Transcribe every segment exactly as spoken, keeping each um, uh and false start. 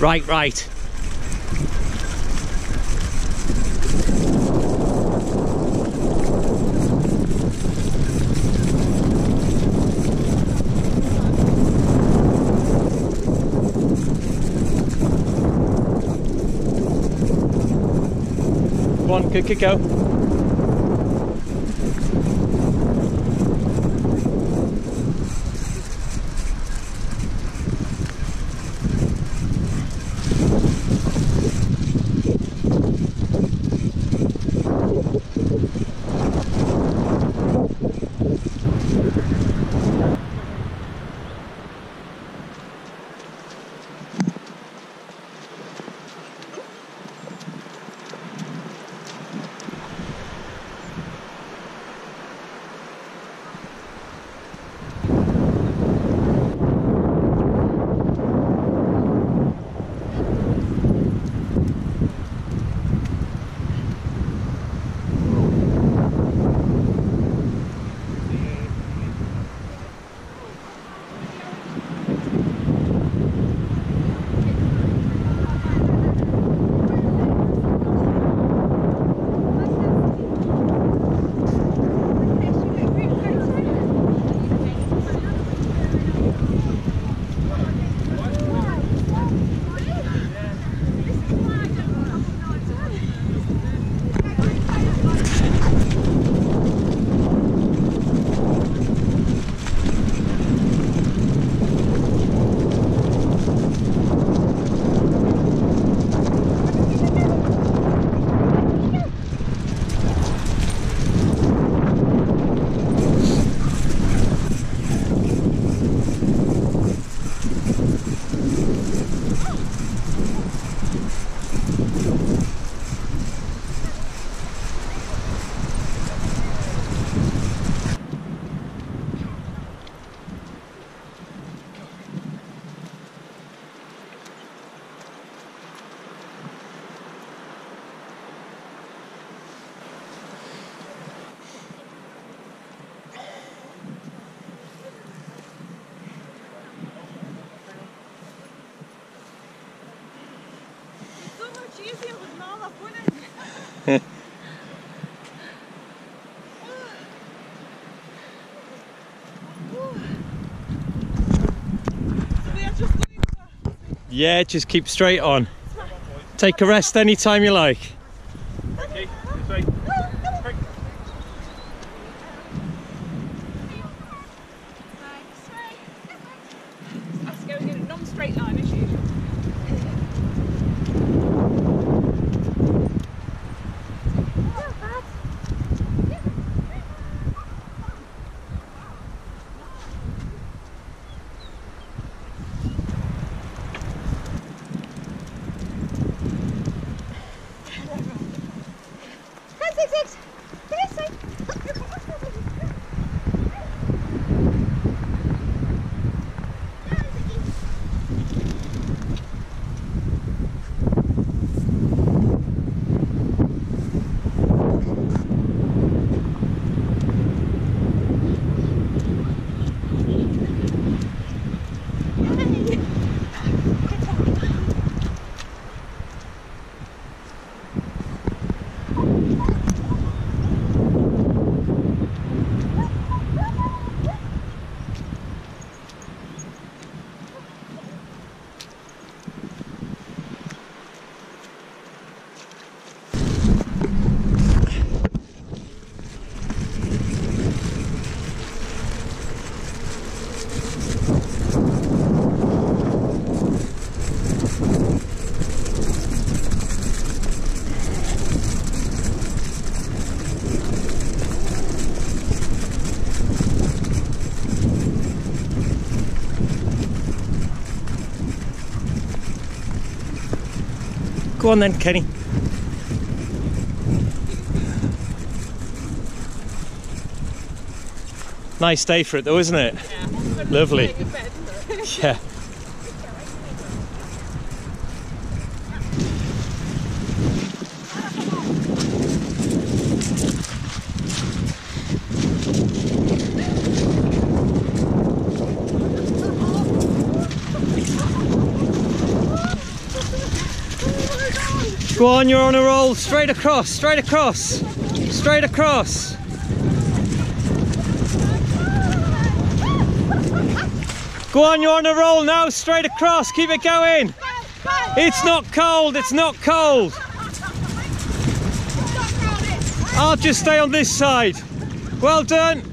Right, right. Go on, good, good, go. Yeah, just keep straight on. Take a rest anytime you like. Okay, this way. Quick. That's going in a non-straight line as usual. Go on then, Kenny. Nice day for it though, isn't it? Yeah. Lovely. Yeah. Go on, you're on a roll. Straight across, straight across, straight across. Go on, you're on a roll now. Straight across. Keep it going. It's not cold. It's not cold. I'll just stay on this side. Well done.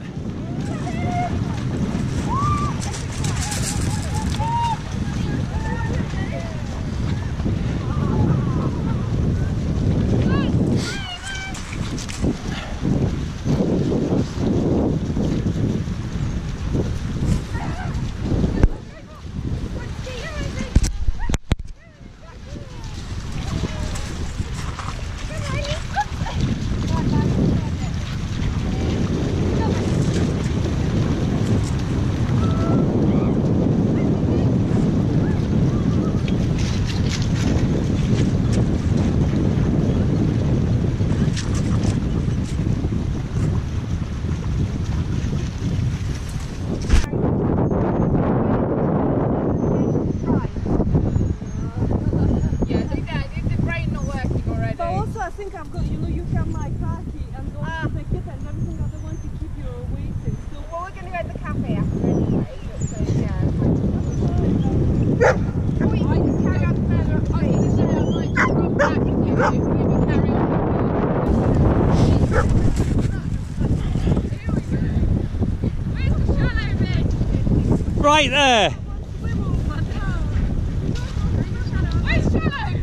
I think I've got, you know, you have my khaki and all ah. the ticket and everything. I don't want to keep you waiting. So, well, we're going to go to the cafe after anyway. So, yeah. Or you can just carry on further. I was going to say I might just run back with you if you carry on. Where's the shallow bit? Right there. Where's shallow?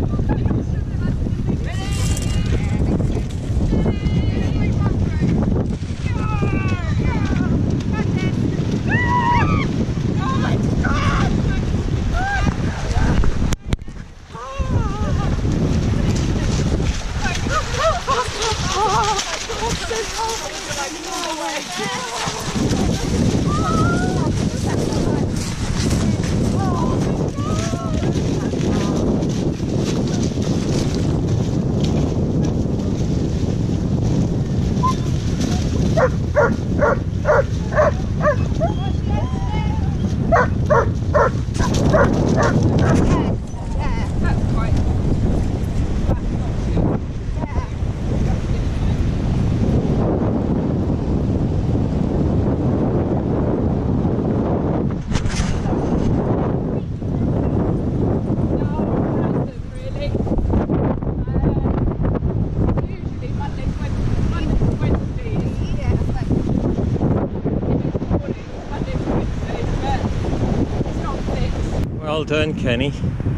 Well done, Kenny.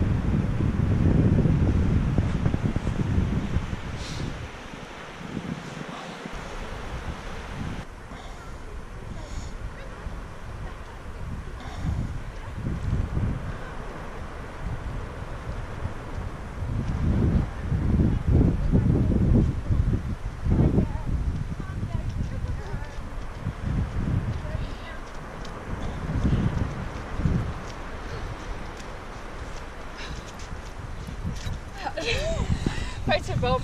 Photo Bob.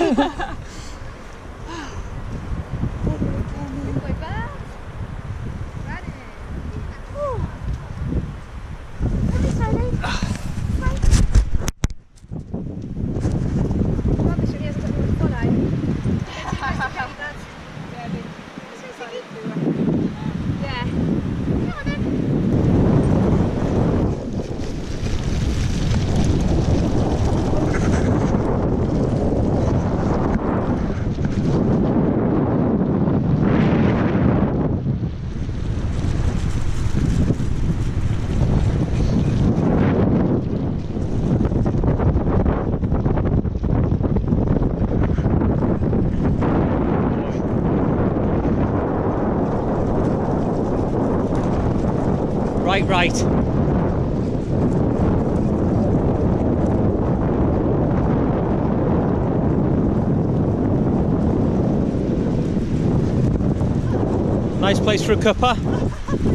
Right, right. Nice place for a cuppa.